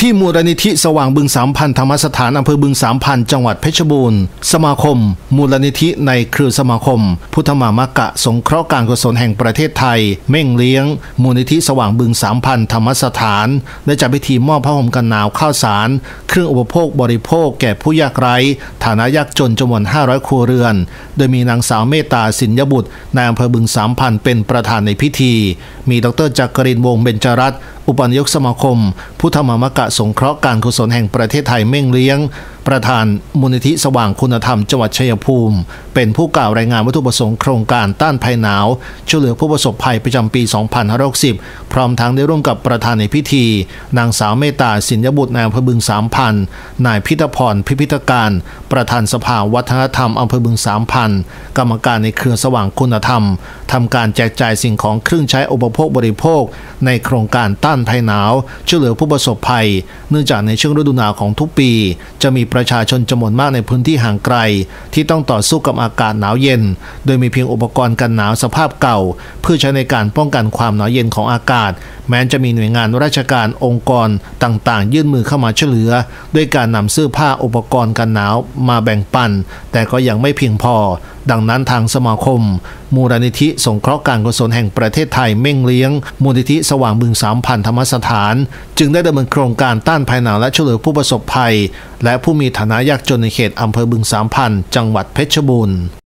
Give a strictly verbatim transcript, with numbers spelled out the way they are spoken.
ที่มูลนิธิสว่างบึงสามพันธรรมสถานอำเภอบึงสามพันจังหวัดเพชรบูรณ์สมาคมมูลนิธิในเครือสมาคมพุทธมามกะสงเคราะห์การกุศลแห่งประเทศไทยเม่งเลี้ยงมูลนิธิสว่างบึงสามพันธรรมสถานได้จัดพิธีมอบผ้าห่มกันหนาวข้าวสารเครื่องอุปโภคบริโภคแก่ผู้ยากไร้ฐานะยากจนจำนวนห้าร้อยครัวเรือนโดยมีนางสาวเมตตาสินยบุตรนายอำเภอบึงสามพันเป็นประธานในพิธีมีดรจักรินทร์วงศ์เบญจรัตน์อุปนายกสมาคมพุทธมามกะสงเคราะห์การกุศลแห่งประเทศไทยเม่งเลี้ยงประธานมูลนิธิสว่างคุณธรรมจังหวัดชัยภูมิเป็นผู้กล่าวรายงานวัตถุประสงค์โครงการต้านภัยหนาวช่วยเหลือผู้ประสบภัยประจำปี สองพันห้าร้อยหกสิบ พร้อมทั้งได้ร่วมกับประธานในพิธีนางสาวเมตตาสินยบุตรนายอำเภอบึงสามพันนายพิทพรพิพิธการประธานสภาวัฒนธรรมอำเภอบึงสามพันกรรมการในเครือสว่างคุณธรรมทำการแจกจ่ายสิ่งของเครื่องใช้อุปโภคบริโภคในโครงการต้านภัยหนาวช่วยเหลือผู้ประสบภัยเนื่องจากในช่วงฤดูหนาวของทุกปีจะมีประชาชนจำนวนมากในพื้นที่ห่างไกลที่ต้องต่อสู้กับอากาศหนาวเย็นโดยมีเพียงอุปกรณ์กันหนาวสภาพเก่าเพื่อใช้ในการป้องกันความหนาวเย็นของอากาศแม้จะมีหน่วยงานราชการองค์กรต่างๆยื่นมือเข้ามาช่วยเหลือด้วยการนำเสื้อผ้าอุปกรณ์กันหนาวมาแบ่งปันแต่ก็ยังไม่เพียงพอดังนั้นทางสมาคมมูลนิธิสงเคราะห์การกุศลแห่งประเทศไทยเม่งเลี้ยงมูลนิธิสว่างบึงสามพันธรรมสถานจึงได้ดำเนินโครงการต้านภัยหนาวและช่วยเหลือผู้ประสบภัยและผู้มีฐานะยากจนในเขตอำเภอบึงสามพันจังหวัดเพชรบูรณ์